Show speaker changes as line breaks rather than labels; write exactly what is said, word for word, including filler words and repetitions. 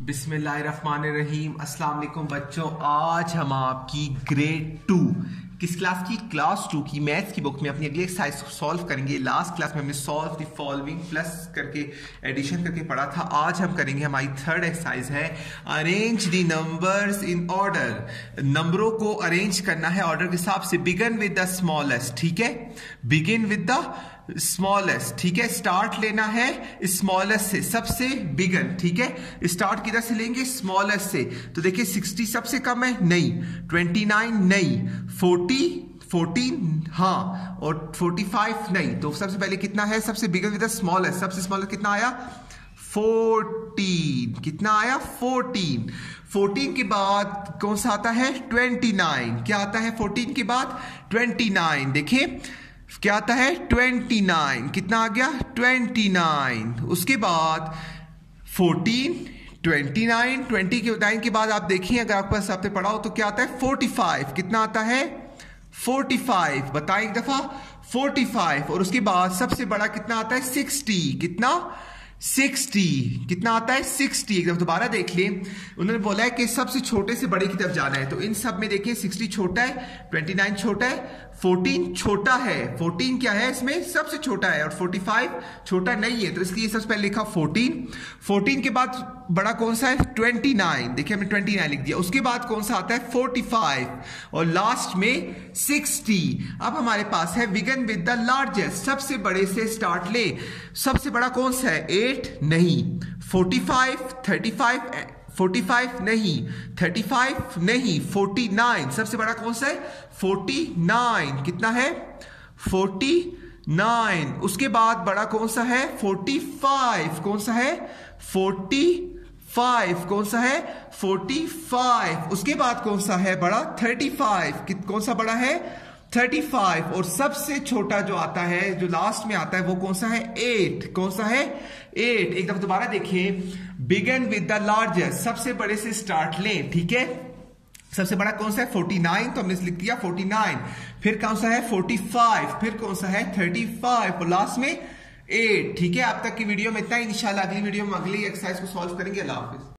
बिस्मिल्लाहिर्रहमानिर्रहीम। अस्सलाम वालेकुम बच्चों, आज हम आपकी ग्रेड टू किस क्लास की क्लास टू की मैथ्स की बुक में अपनी अगली एक्सरसाइज सॉल्व करेंगे। लास्ट क्लास में हमने सॉल्व द फॉलोइंग प्लस करके एडिशन करके पढ़ा था। आज हम करेंगे, हमारी थर्ड एक्सरसाइज है arrange the numbers in order. नंबरों को अरेंज करना है ऑर्डर के हिसाब से। बिगिन विद द स्मॉलेस्ट, ठीक है, बिगिन विद द स्मॉलेस्ट, ठीक है। स्टार्ट लेना है स्मॉलेस्ट से, सबसे बिगन, ठीक है। स्टार्ट किधर से लेंगे? स्मॉलेस्ट से। तो देखिए साठ सबसे कम है, नहीं। उनतीस नहीं। चालीस फोर्टीन हाँ, और पैंतालीस नहीं। तो सबसे पहले कितना है? सबसे बिगन विद द स्मॉलेस्ट, सबसे स्मॉलेस्ट कितना आया? चौदह। कितना आया? चौदह। चौदह के बाद कौन सा आता है? उनतीस। क्या आता है चौदह के बाद? उनतीस। देखिए क्या आता है? उनतीस। कितना आ गया? उनतीस। उसके बाद चौदह, उनतीस, बीस के उदाहरण के बाद आप देखिए, अगर आपके पास आपने पढ़ा हो तो क्या आता है? पैंतालीस। कितना आता है? पैंतालीस। बताएं एक दफा, पैंतालीस। और उसके बाद सबसे बड़ा कितना आता है? साठ। कितना? साठ। कितना आता है? साठ। एकदम दोबारा देख लें, उन्होंने बोला है कि सबसे छोटे से बड़े की तरफ जाना है। तो इन सब में देखिए साठ छोटा है, उनतीस छोटा है, चौदह छोटा है। चौदह क्या है? इसमें सबसे छोटा है, और पैंतालीस छोटा नहीं है, तो इसलिए सबसे पहले लिखा चौदह। चौदह के बाद बड़ा कौन सा है? उनतीस। देखिए हमने उनतीस लिख दिया। उसके बाद कौन सा आता है? पैंतालीस। और लास्ट में साठ। अब हमारे पास है बिगिन विद द लार्जेस्ट, सबसे बड़े से स्टार्ट ले। सबसे बड़ा कौन सा है? आठ नहीं। पैंतालीस, पैंतीस, पैंतालीस नहीं, पैंतीस नहीं, उनचास। सबसे बड़ा कौन सा है? उनचास। कितना है? उनचास। उसके बाद बड़ा कौन सा है? पैंतालीस। कौन सा है? पैंतालीस। कौन सा है? पैंतालीस। उसके बाद कौन सा है बड़ा? पैंतीस। कौन सा बड़ा है? पैंतीस। और सबसे छोटा जो आता है, जो लास्ट में आता है, वो कौन सा है? आठ। कौन सा है? आठ। एक दफा दोबारा देखिए, बिगिन विद द लार्जेस्ट, सबसे बड़े से स्टार्ट लें, ठीक है। सबसे बड़ा कौन सा है? उनचास, तो हमने लिख दिया उनचास। फिर कौन सा है? पैंतालीस। फिर कौन सा है? पैंतीस। और लास्ट में आठ, ठीक है। अब तक की वीडियो में इतना ही। इंशाल्लाह अगली वीडियो में अगली एक्सरसाइज को सॉल्व करेंगे। अल्लाह हाफिज।